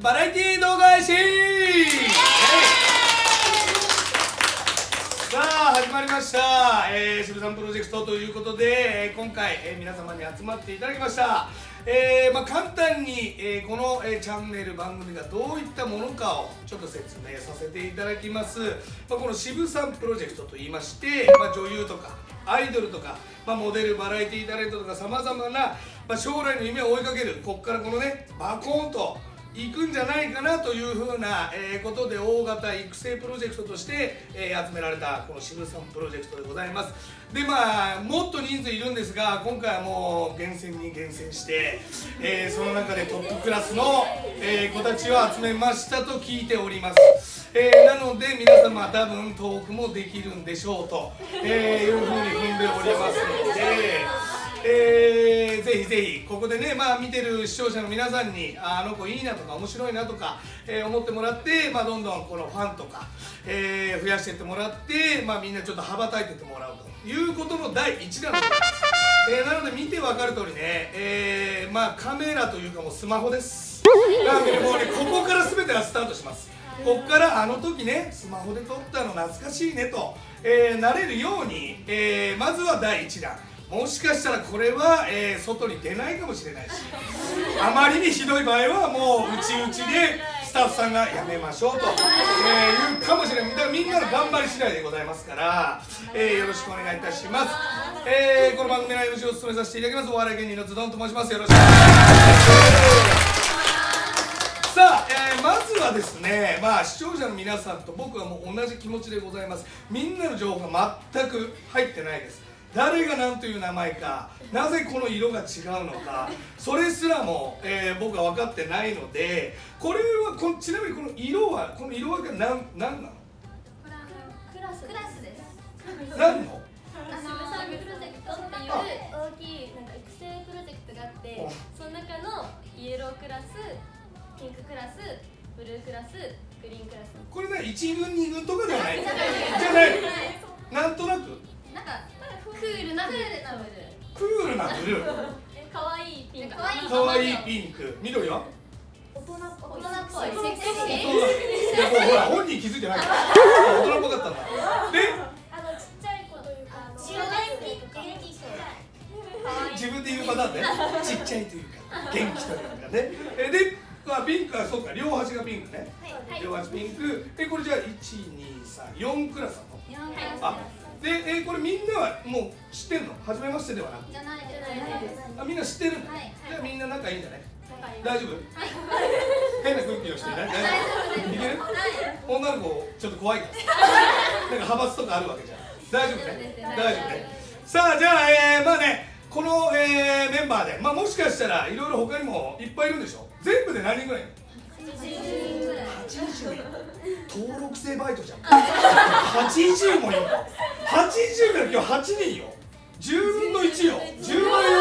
バラエティ動画配信。さあ始まりました、渋さんプロジェクトということで、今回、皆様に集まっていただきました。簡単に、この、チャンネル番組がどういったものかをちょっと説明させていただきます。この渋さんプロジェクトといいまして、女優とかアイドルとか、モデル、バラエティタレントとかさまざまな、将来の夢を追いかける、ここからこのねバコーンと行くんじゃないかなというふうなことで、大型育成プロジェクトとして集められたこの渋さんプロジェクトでございます。でもっと人数いるんですが、今回はもう厳選に厳選して、その中でトップクラスの子たちを集めましたと聞いております。なので皆様多分トークもできるんでしょうというふうに踏んでおりますので。ぜひぜひここでね、見てる視聴者の皆さんにあの子いいなとか面白いなとか、思ってもらって、どんどんこのファンとか、増やしていってもらって、みんなちょっと羽ばたいていってもらうということの第一弾でございます。なので見て分かる通りね、カメラというかもうスマホです。なのでもうね、ここから全てがスタートします。ここからあの時ねスマホで撮ったの懐かしいねと、なれるように、まずは第一弾。もしかしたらこれは、外に出ないかもしれないし、あまりにひどい場合はもううちうちでスタッフさんがやめましょうと、言うかもしれない。だからみんなの頑張り次第でございますから、よろしくお願いいたします。この番組の MC を務めさせていただきますお笑い芸人のズドンと申します。よろしくお願いします。さあ、まずはですね、視聴者の皆さんと僕はもう同じ気持ちでございます。みんなの情報が全く入ってないです。誰が何という名前か、なぜこの色が違うのか、それすらも、僕は分かってないので、これはちなみにこの色分けは何なの？ クラスです。 何の？ 渋さんプロジェクトっていう大きい育成プロジェクトがあって、その中のイエロークラス、ピンククラス、ブルークラス、グリーンクラス。これね、1軍2軍とかではない。じゃない。なんとなく。クールなブルー。クールなブルー。 可愛いピンク。 可愛いピンク。緑は？ 大人っぽい。セクシー。ほら本人気づいてない。大人っぽかったんだ。で、 ちっちゃい子というか。 自分で言うパターンね。ちっちゃいというか元気というかね。で、ピンクはそうか、両端がピンクね。両端ピンク。これじゃあ1、2、3、4クラスだと。で、これみんなはもう知ってんの？初めましてではなく？じゃないです。みんな知ってるんだ。じゃあみんな仲いいんじゃない？大丈夫？変な空気の人いない？大丈夫？いける？女の子ちょっと怖いから。派閥とかあるわけじゃん。大丈夫ね？大丈夫ね。さあじゃあ、この、メンバーで、もしかしたらいろいろ他にもいっぱいいるんでしょ？全部で何人ぐらい？80人ぐらい。80人。登録制バイトじゃん。80もいる。80から今日8人よ。10分の1よ。10倍よ。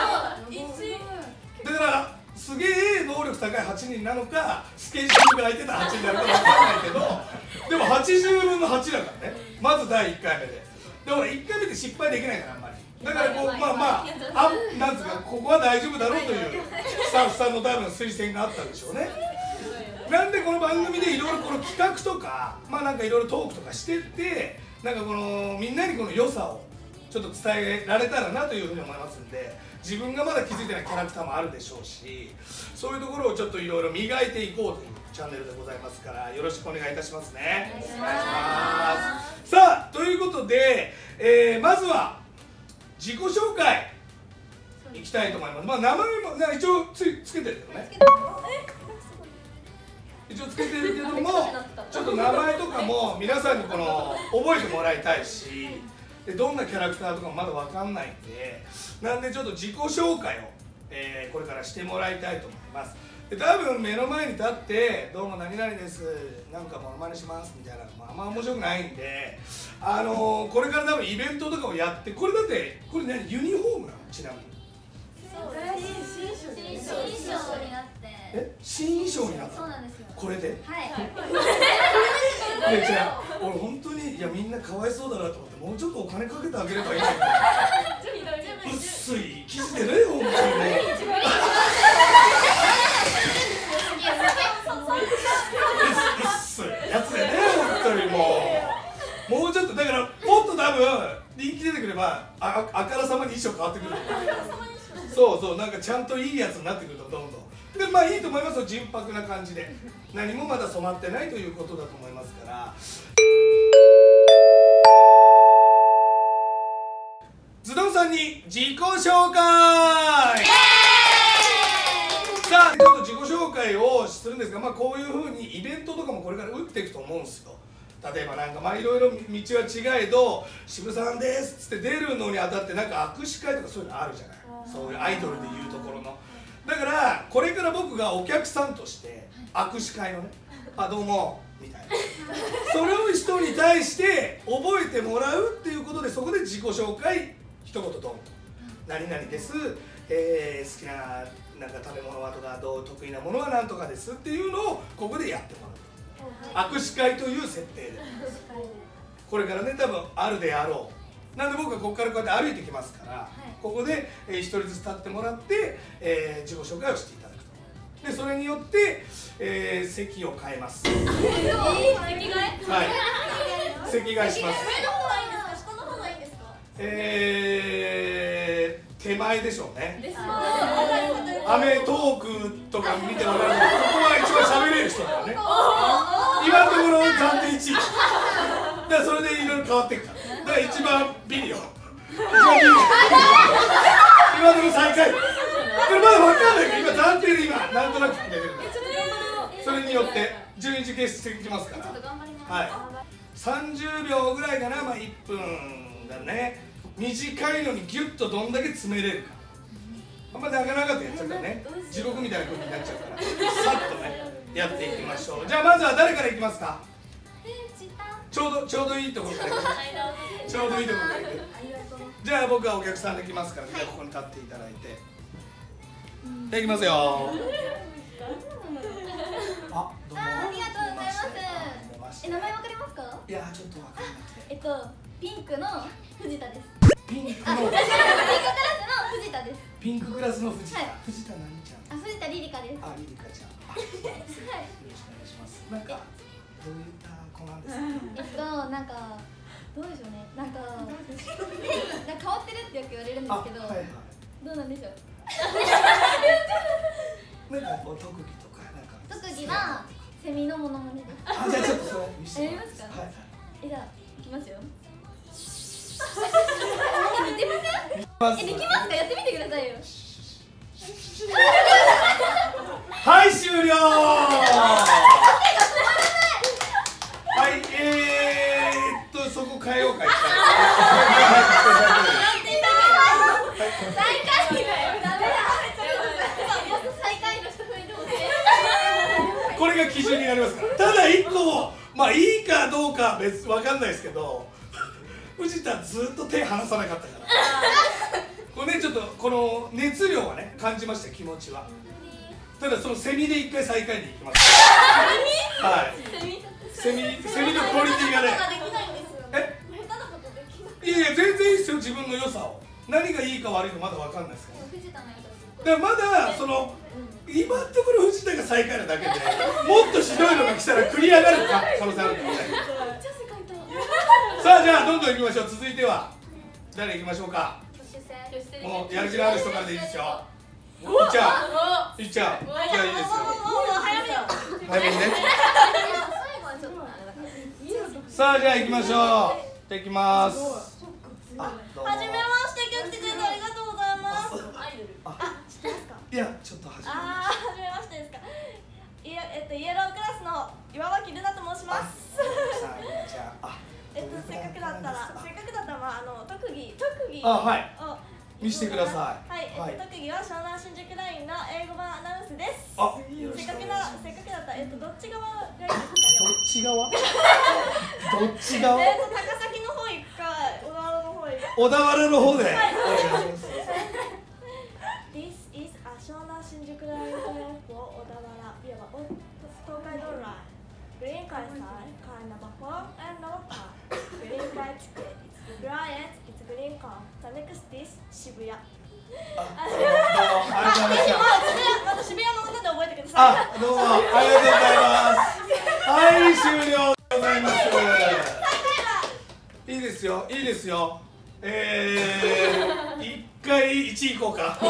だからすげえ能力高い8人なのか、スケジュールが空いてた8人なのか分からないけど、でも80分の8だからね。まず第1回目で。だから1回目で失敗できないから、あんまり。だからこうなんつうか、ここは大丈夫だろうというスタッフさんの多分推薦があったんでしょうね。なんでこの番組でいろいろこの企画とか、いろいろトークとかしてって、このみんなにこの良さをちょっと伝えられたらなというふうに思いますんで、自分がまだ気づいてないキャラクターもあるでしょうし、そういうところをちょっといろいろ磨いていこうというチャンネルでございますから、よろしくお願いいたしますね。お願いします。さあということで、まずは自己紹介いきたいと思います。名前も一応つけてるけどね。一応つけてるけども、ちょっと名前とかも皆さんに覚えてもらいたいし、どんなキャラクターとかもまだ分かんないんで、なんでちょっと自己紹介を、これからしてもらいたいと思います。で多分目の前に立って「どうも何々です、なんかモノマネします」みたいなのもあんま面白くないんで、これから多分イベントとかをやって、これだってこれ何ユニフォームなの？ちなみに新衣装になって。 新衣装になった？ そうなんですよ。 これで？ はい。 じゃあ俺本当にみんなかわいそうだなと思って、もうちょっとお金かけてあげればいいのに。薄い生地でね、本当にね。 あからさまに衣装変わってくる。そうそう、なんかちゃんといいやつになってくるとどんどん。でまあいいと思いますよ、純白な感じで。何もまだ染まってないということだと思いますから。ズドンさんに自己紹介。さあちょっと自己紹介をするんですが、まあこういうふうにイベントとかもこれから打っていくと思うんですよ。例えばなんかまあいろいろ道は違えど「渋さんです」っつって出るのにあたってなんか握手会とかそういうのあるじゃない。そういうアイドルでいうところの。だからこれから僕がお客さんとして握手会のね「あどうも」みたいなそれを人に対して覚えてもらうっていうことで、そこで自己紹介一言ドンと「何々です」好きななんか食べ物はとか得意なものは何とかですっていうのをここでやってもらう。握手会という設定でこれからね多分あるであろう。なんで僕はここからこうやって歩いてきますから、ここで一人ずつ立ってもらって自己紹介をしていただくと。でそれによって席を変えます。席替え？はい、席替えします。上の方がいいんですか、下の方がいいんですか？手前でしょうね。アメトークとか見てもらうと、ここは一番喋れる人だからね。今のところ暫定1位だから、それでいろいろ変わっていくから。だから一番ビリよ。今のところ最下位。これまだ分かんないけど、今暫定でなんとなく決めてるから。それによって順位付けしていきますから。はい。30秒ぐらいかな、まあ1分だね。短いのにギュッとどんだけ詰めれるか。あんま長々とやっちゃうからね、地獄みたいな空気になっちゃうから、さっとねやっていきましょう。じゃあまずは誰からいきますか？ちょうどいいところからいく。ちょうどいいところからいく。じゃあ僕はお客さんできますから、じゃあここに立っていただいて。じゃあいきますよ。あ、どうも。 ありがとうございます。名前わかりますか？ いやちょっとわかんなくて。 ピンクの藤田です。 ピンククラスの藤田です。 ピンククラスの藤田。藤田何ちゃん？ 藤田リリカです。 リリカちゃん。よろしくお願いします。なんかどういった子なんですか？ なんかどうでしょうね。なんか変わってるってよく言われるんですけど、どうなんでしょう。 なんかこう特技とかなんか。 特技はセミのモノマネです。 じゃあちょっとそれ見せて。 やりますか？はい。じゃあいきますよ。似てません？できますか？やってみてくださいよ。 はい、終了。はい、そこ変えようか一回。最下位だよ。ダメだ。最下位の人増えてほしい。これが基準になりますから。ただ一個、まあいいかどうか別わかんないですけど、藤田ずっと手離さなかったから。これねちょっとこの熱量はね感じました気持ちは。ただそのセミで一回最下位に行きます。はい。セミのクオリティがね。いやいや全然いいですよ、自分の良さを。何がいいか悪いかまだ分かんないですから。だからまだその今のところ藤田が最下位なだけで、もっとひどいのが来たら繰り上がる可能性あるからね。さあじゃあどんどんいきましょう。続いては誰いきましょうか。もうやる気のある人からでいいですよ。いっちゃう。じゃあいいですよ。早めにね。さあじゃあ行きましょう。じゃあ行きます。 はじめまして、今日来てくれてありがとうございます。知ってますか？ いやちょっとはじめまして。 ですか。イエロークラスの岩脇ルナと申します。せっかくだったら特技を見せてください。 はい、特技は湘南新宿ラインの英語版アナウンスです。せっかくだったらどっち側がいいですかね。 どっち側？どっち側？ 高崎の方行くか小田原の方行くか。 小田原の方で。 This is a 湘南新宿ライントレインfor 小田原。いわば東海道ライン。Green car side, car number 4 and number 5. Green car ticket. It's Bryant, it's green car. The next is 渋谷。また渋谷のことで覚えてください。 どうもありがとうございます。はい、終了でございます。いいですよ、いいですよ。 一回1位いこうか。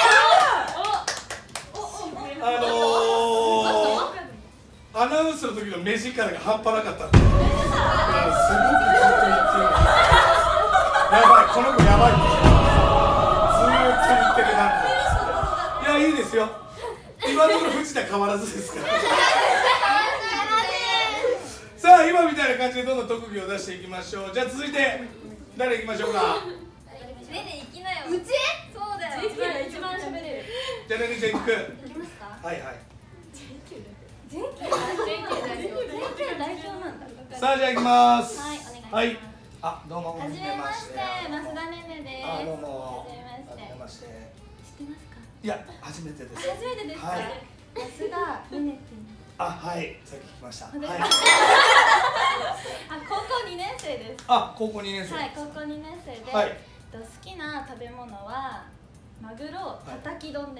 アナウンスの時の目力が半端なかったんで、すごくずっと言ってる。やばい、この子やばい。ずーっと言ってるなんか。いや、いいですよ。今のところ藤田変わらずですから。さあ、今みたいな感じでどんどん特技を出していきましょう。じゃあ続いて誰いきましょうか。 ねね行きなよ。 うち？ そうだよ。 一番喋れる。 じゃあねねちゃん行く。 行きますか？ はいはい。 全球代表なんだ。 さあじゃあ行きます。 はい、お願いします。 はい。あ、どうも。 はじめまして、増田ねねです。 あ、どうも。 はじめまして。知ってますか？ いや、初めてです。 初めてですか？ はい。 増田ねねっていう。 あ、はい、さっき聞きました。はい。 高校2年生です。 あ、高校2年生。 はい、高校2年生で、 はい。 好きな食べ物はマグロたたき丼です。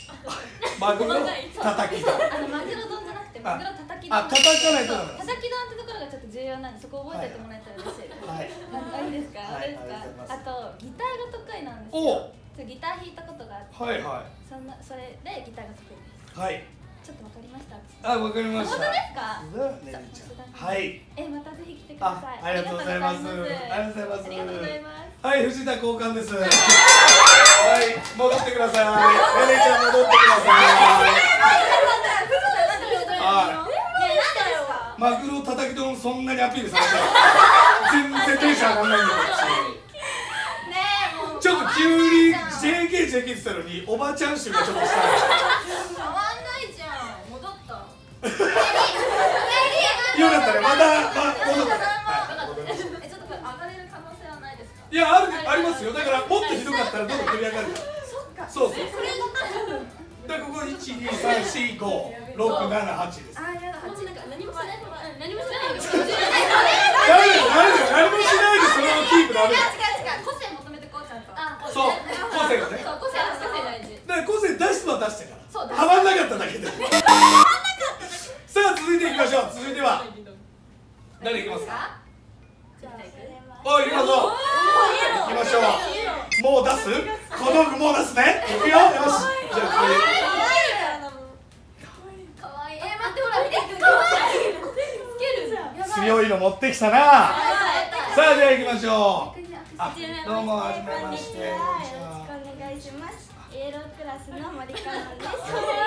マグロたたき丼。 マグロ丼じゃなくてマグロたたき丼。 あ、叩かないとダメなんです。 たたき丼ってところがちょっと重要なんで、そこ覚えておいてもらえたら嬉しいです。 はい。 いいですか？ はい。 いいですか？あとギターが得意なんですおよ。ギター弾いたことがあって、 はいはい。 それでギターが得意です。 はい。 ちょっとわかりました？ あ、わかりました。 本当ですか？ ねねちゃん。はい。 またぜひ来てください。 ありがとうございます。ありがとうございます。 ありがとうございます。 はい、藤田交換です。はい、戻ってください。ねねちゃん戻ってください。マグロたたき丼そんなにアピールされて全然テンション上がんないんだよ。ちょっと急に JK って言ってたのにおばちゃん臭がちょっとした。 変わんないじゃん。戻った。 よかったね。また戻った。 ちょっとこれ上がれる可能性はないですか？ いや、ありますよ。だからもっとひどかったらどんどん取り上がる。そうそう。だからここ1、2、3、4、5、6、7、8です。 あ、やだ、8なんか何もしない。何もしないよ。 何もしないでそのままキープダメだ。 個性求めてこうちゃんと。 そう、個性がね。 そう、個性大事。 だから個性出すのは出してから。 そう、 はまんなかっただけで。さあ続いていきましょう。続いては誰いきますか？お、いきましょう。いきましょう。もう出す？小道具もう出すね。いくよ。よし。じゃあかわいい。待ってほら見て。かわいい。つける。 強いの持ってきたな。さあじゃあ行きましょう。あ、どうもはじめまして。 よろしくお願いします。イエロークラスの森かなです。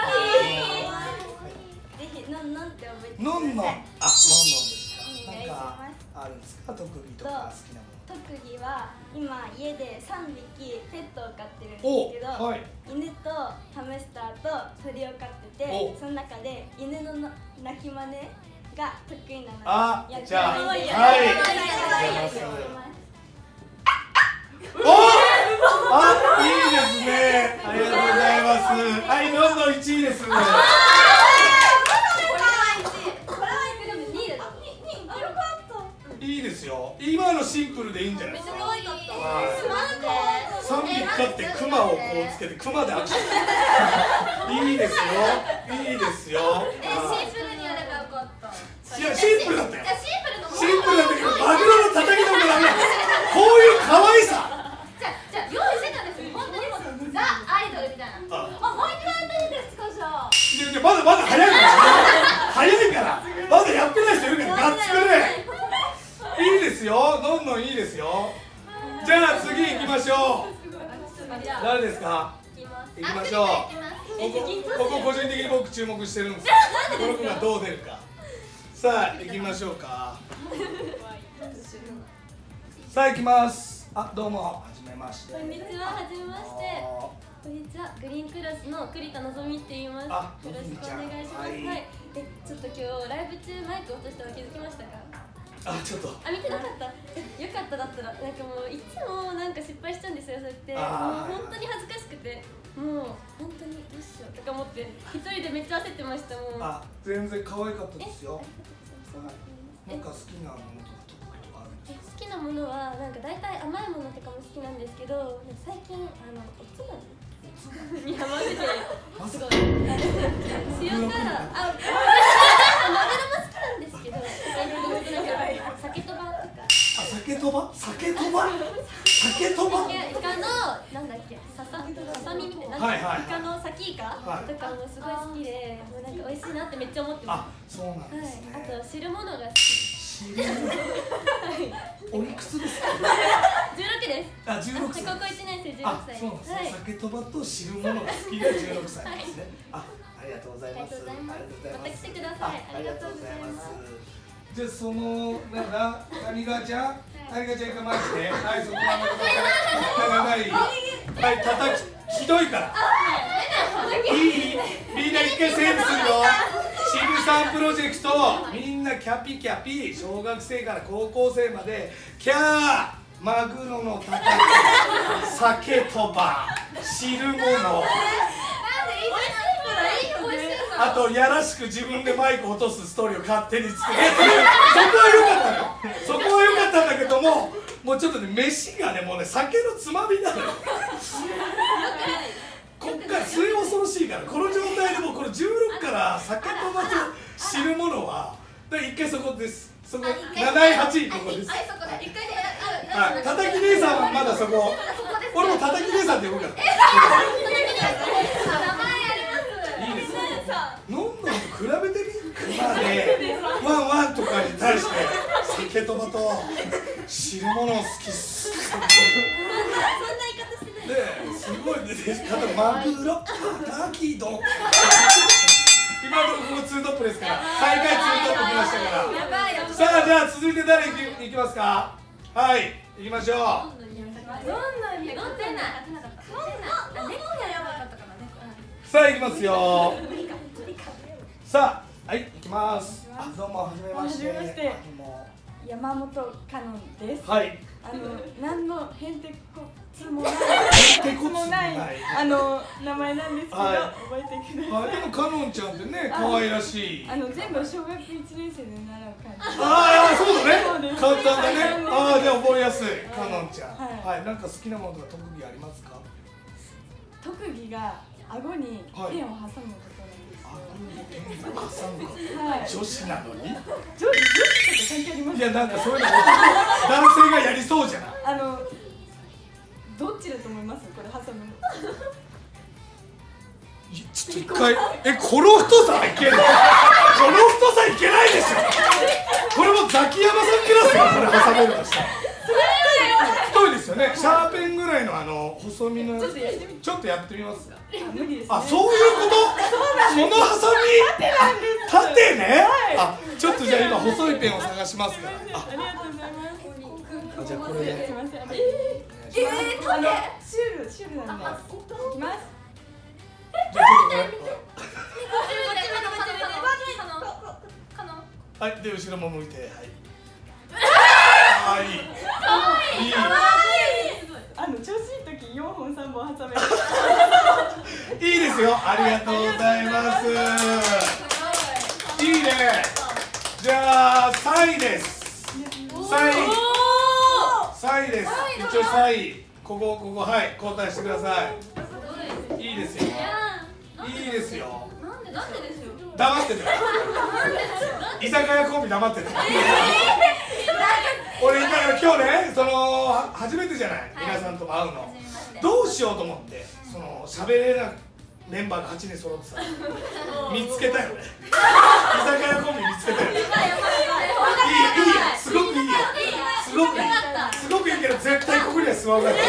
ぜひのんのんって覚えてください。 のんのん。あ、のんのんですか。 お願いします。 あるんですか？特技とか好きなもの。 特技は今家で3匹ペットを飼ってるんですけど、 はい、 犬とハムスターと鳥を飼ってて、その中で犬の鳴き真似が得意なので、 あ、じゃあはい。お、あ、いいですね。ありがとうございます。はい、どんどん1位です。いいですよ。今のシンプルでいいんじゃないですか。3匹飼ってクマをこうつけてクマでアクション。いいですよ。いいですよ。 シンプルにやればよかった。 いや、シンプルだったよ。 シンプルだけどマグロの叩き丼がダメ。こういう可愛さ。 じゃあ用意してたんですよ。本当にもうザ・アイドルみたいな。もう一回やっていいですか？じゃあまだ早いから早いからまだやってない人いるからガッツくれ。いいですよ。どんどんいいですよ。じゃあ次行きましょう。誰ですか？行きましょう。ここ個人的に僕注目してるんですよ。この子がどう出るか。さあ行きましょうか。さあ行きます。あ、どうもはじめまして。 こんにちは。はじめまして。こんにちは。グリーンクラスの栗田のぞみって言います。よろしくお願いします。はい。ちょっと今日ライブ中マイク落としたの気づきましたか？ あ、ちょっと。 あ、見てなかった。よかっただったら、なんかもういつもなんか失敗しちゃうんですよ。そうやってもう本当に恥ずかしくて、もう本当にどうしようとか思って一人でめっちゃ焦ってました。もう。 あ、全然可愛かったですよ。なんか好きなものとか特技とかあるんですか？ 好きなものはなんか大体甘いものとかも好きなんですけど、最近おつまみにハマってて、すごい塩辛、マグロも好きなんですけど、酒とばとか。 酒とば？酒とば？ さみみたいな、イカのサキイカとかもすごい好きで、もうなんか美味しいなってめっちゃ思ってます。 あ、そうなんですね。 あと汁物が好き。 おいくつですか ？16です。 あ、16歳。 高校1年生16歳。 あ、そうなんですね。酒とばと汁物が好きで16歳ですね。ありがとうございます。 また来てください。ありがとうございます。 じゃあそのなんだ、谷川ちゃん、谷川ちゃんが前来て、はい、そこまではい、叩きひどいから。いい、みんな一回セーブするよ。渋さんプロジェクト、みんなキャピキャピ、小学生から高校生までキャー、マグロのたたき、酒とば、汁物、あとやらしく自分でマイク落とすストーリーを勝手に作る。そこは良かったんだけども、もうちょっとね、飯がね、もうね、酒のつまみなのよ。こっから末恐ろしいから、この状態でもうこの16から酒とばと汁物は、一回そこです。そこ7位8位ここです。たたき姉さんはまだそこ。俺もたたき姉さんって呼ぶから。いいですね。飲んだのと比べてみ。まあね、ワンワンとかに対して酒とばと汁物好きっす。すごいね、マグロ、たたき丼。今のところツートップですから、最下位ツートップ来ましたから。さあ、じゃあ続いて誰いきますか。はい、行きましょう。さあ、行きますよ。さあ、はい、行きます。どうも、はじめまして。 山本かのんです。 はい。 何のへんてこつもない名前なんですけど、覚えてください。 でもかのんちゃんってね、可愛らしい。 全部小学1年生で習う感じ。 ああ、そうだね。簡単だね。ああ、じゃあ覚えやすい。かのんちゃん。はい、なんか好きなものとか特技ありますか？ 特技が顎にペンを挟むことなんですよ。 女子なのに？ 女子とか関係あります？ いや、なんかそういうの男性がやりそうじゃない？ どっちだと思います？これ挟むの。 ちょっと一回、この太さはいけない。この太さいけないでしょ。これもザキヤマさんクラスよ、これ挟めるとしたら。太いですよね。シャーペンぐらいの細身のやつ。ちょっとやってみます。 無理です。 あ、そういうこと？そのハサミ？縦ね。あ、ちょっとじゃあ今細いペンを探しますから。 ありがとうございます。 じゃあこれで。 すみません。シュールなんで。いきます。 じゃあちょっとこれ。はい、で後ろも向いて、はい。いい。 調子いい時4本3本挟める。 いいですよ。ありがとうございます。いいね。じゃあ3位です。3位です。一応3位。ここはい、交代してください。いいですよ。いいですよ。 なんでですよ。 黙ってて。居酒屋コンビ黙ってて。俺だから今日ね、初めてじゃない、皆さんと会うの。どうしようと思って、喋れなメンバーが8人揃ってさ、見つけたよね。居酒屋コンビ見つけたよね。いいよ、すごくいいよ。すごくいいけど、絶対ここには座らない。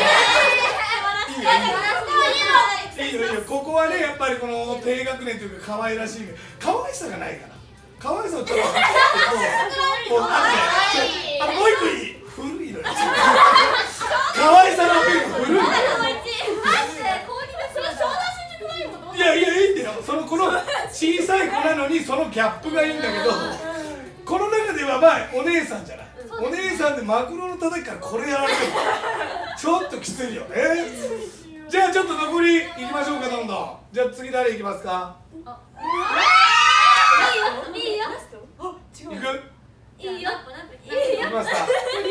いいよ、ここはね、やっぱりこの低学年というか可愛らしい、可愛さがないから。可愛さをちょっともう一個いい、古いのよ。可愛さのアピール古いのよ。いやいいんだよ。この小さい子なのにそのギャップがいいんだけど、この中ではまあお姉さんじゃない。お姉さんでマグロのたたきからこれやられてる。ちょっときついよね。じゃあちょっと残りいきましょうか、どんどん。じゃあ次誰いきますか？ いいよ。 いく？ いいよ。 いきますか？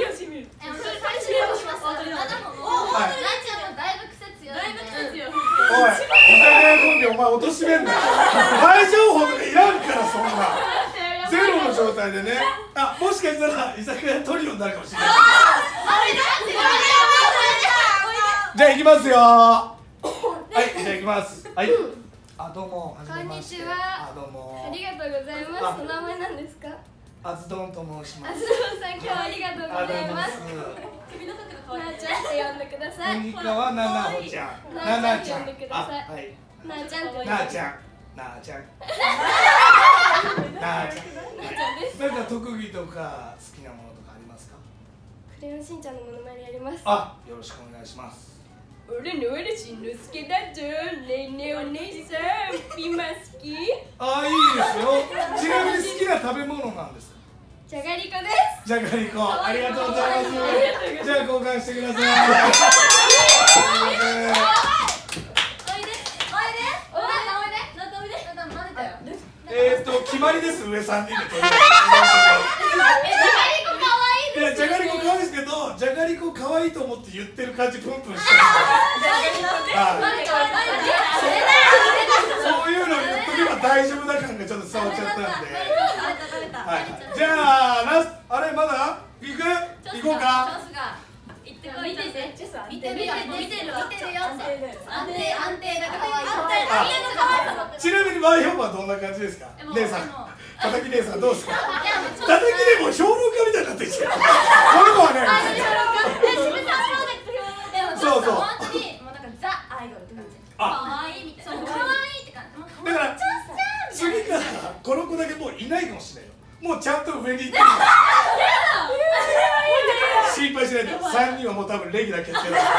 おい、居酒屋コンビお前貶としめんなよ。前情報とかいらんから、そんなゼロの状態でね。もしかしたら居酒屋トリオになるかもしれない。じゃあいきますよ。 じゃあ行きます。はい。あ、どうも。 こんにちは。 あ、どうも。 ありがとうございます。お名前なんですか？ あずどんと申します。 あずどんさん、今日はありがとうございます。首の角が可愛い。なあちゃんって呼んでください。 こんにちは、ななほちゃん。ななちゃん。 呼んでください。 はい。 なあちゃんって。 なあちゃん。なあちゃん。なあちゃん。なんか特技とか好きなものとかありますか？ クレヨンしんちゃんのモノマネやります。 あ、よろしくお願いします。 俺のしんのすけだぞ。ねえねえお姉さん、ピーマン好き？ あ、いいですよ。ちなみに好きな食べ物なんですか？ じゃがりこです。 じゃがりこ、ありがとうございます。じゃあ交換してください。決まりです、上3人で。いや、じゃがりこ可愛いですけど、じゃがりこ可愛いと思って言ってる感じプンプンしてる。そういうの言っとけば大丈夫な感がちょっと伝わっちゃったんで。はい。じゃああれまだ行く？行こうか。 見てて。見てるよ。安定だから可愛い。 ちなみに前評判はどんな感じですか？姉さん、叩き姉さんどうですか？叩きでも評論家みたいになってきてる。この子はね。そうそう。 本当にもうなんかザアイドルって感じ。可愛いみたいな。可愛いって感じ。 だから次からこの子だけもういないかもしれないよ。もうちゃんと上に行ってる。心配しないで。3人はもう多分レギュラー決定だから。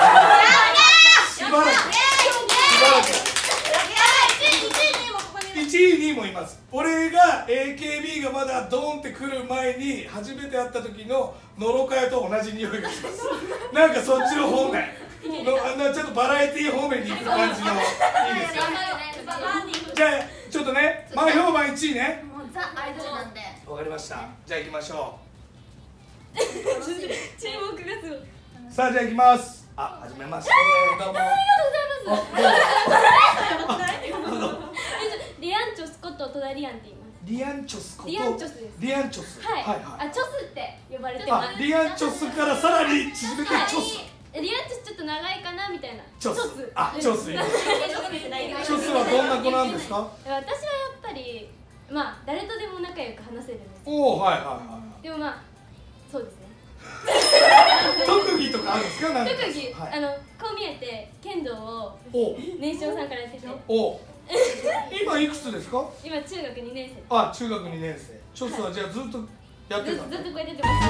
しばらく。1位、2位もいます。俺が AKB がまだドーンって来る前に初めて会った時の野呂佳代と同じ匂いがします。なんかそっちの方面のちょっとバラエティー方面に行く感じのいいですよ。じゃあちょっとね、前評判1位ね。 もうザアイドルなんで。 わかりました。じゃあ行きましょう。 注目がすごい。 さあじゃあ行きます。あ、はじめまして。どうも。 ありがとうございます。リアンチョスこと戸田リアンって言います。 リアンチョスこと。 リアンチョスです。 リアンチョス。 はい。あ、チョスって呼ばれてます。 リアンチョスからさらに縮めてチョス。 リアンチョスちょっと長いかなみたいな。 チョス。あ、チョス。チョスはどんな子なんですか？ 私はやっぱりまあ誰とでも仲良く話せるんです。 おお、はいはいはい。 でもまあそうですね。 特技とかあるんですか？ 特技、こう見えて剣道を年少さんからやってて。 お。今いくつですか？ 今中学2年生。 あ、中学2年生。チョスはじゃあずっとやってた。 ずっとこうやってます。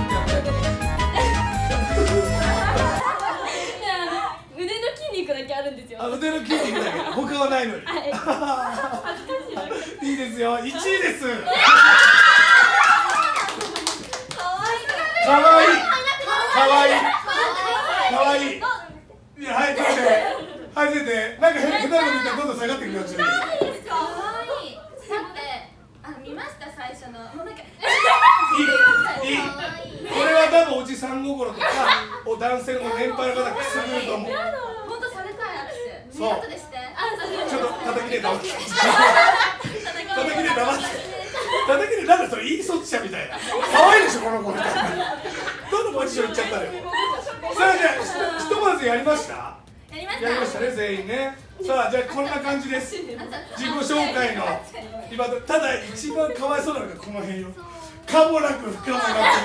腕の筋肉だけあるんですよ。 あ、腕の筋肉だけ。他はないのに。いいですよ。1位です。かわいい。かわいい。かわいい。いや、はい、出て。はい、出て。なんか下手なこと言ったらどんどん下がってくるよ。 かわいい。だって見ました最初の。もうなんか。 いい。これは多分おじさん心とかお男性の年配の方くすぐると思う。 本当されたい握手。 そう。 後でして。 ちょっと叩きで黙って。叩きで黙って。叩きでなんだそれいいそっちゃみたいな。可愛いでしょこの子みたいな。どのポジション行っちゃったのよ。さあじゃあひとまずやりました。やりましたね全員ね。さあじゃあこんな感じです。自己紹介の今ただ一番かわいそうなのがこの辺よ。かもなく不可もなく。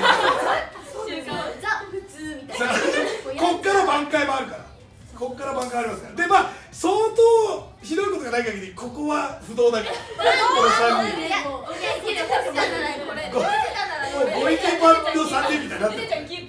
ザ普通みたいな。 こっから挽回もあるから。こっから挽回ありますから。でまあ相当ひどいことがない限りここは不動だから。この3人。ご意見番の3人みたいになってる。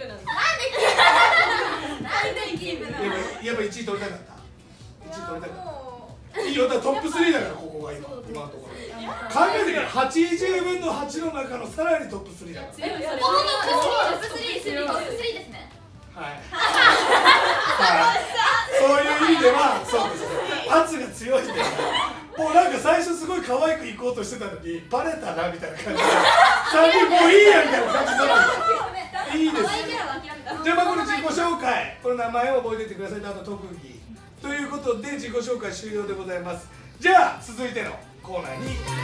やっぱ1位取りたかった。1位取りたかった。いいよ、だからトップ3だからここが今のところ。考えてみる80分の8の中のさらにトップ3だから。 トップ3ですね。 はい。そういう意味ではそうです。圧が強いんだよ。もうなんか最初すごい可愛く行こうとしてたのにバレたなみたいな感じで3人もういいやみたいな感じになる。いいです。じゃあまあこの自己紹介、この名前を覚えていってください。あと特技ということで自己紹介終了でございます。じゃあ続いてのコーナーに